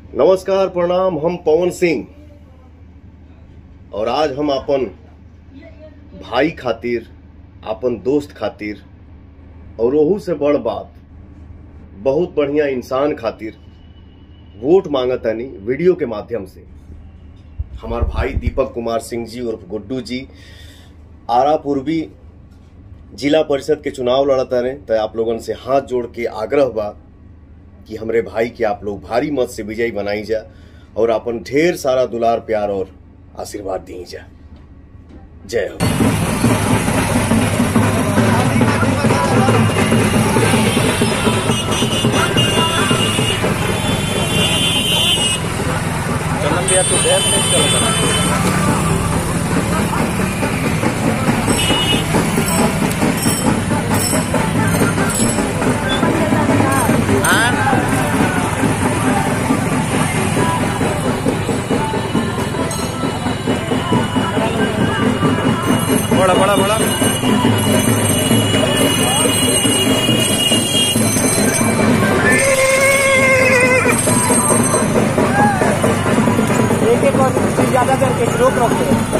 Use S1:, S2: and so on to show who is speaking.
S1: नमस्कार प्रणाम। हम पवन सिंह और आज हम अपन भाई खातिर, अपन दोस्त खातिर और ओहू से बड़ बात बहुत बढ़िया इंसान खातिर वोट मांगतानी वीडियो के माध्यम से। हमार भाई दीपक कुमार सिंह जी उर्फ गुड्डू जी आरा पूर्वी जिला परिषद के चुनाव लड़ता रहे। तो आप लोगन से हाथ जोड़ के आग्रह बा कि हमरे भाई के आप लोग भारी मत से विजयी बनाई जा और अपन ढेर सारा दुलार प्यार और आशीर्वाद दी जा। जय हो।
S2: बड़ा बड़ा बड़ा एक एक और ज्यादा करके रोक रखते हैं।